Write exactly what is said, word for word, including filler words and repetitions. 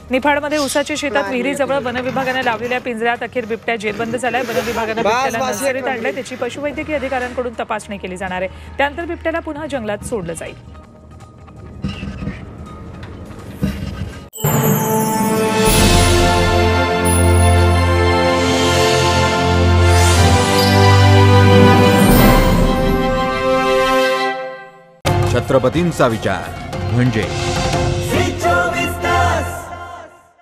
निफाडमध्ये उसाच्या शेतात विहिरीजवळ वनविभागाने लावलेल्या पिंजऱ्यात अखेर बिबट्या जेरबंद झालाय। वनविभागाने बिबट्याला नर्सरीत आणलंय, त्याची पशुवैद्यकीय अधिकाऱ्यांकडून तपासणी केली जाणार आहे। त्यानंतर बिबट्याला पुन्हा जंगलात सोडलं जाईल। छत्रपतींचा विचार म्हणजे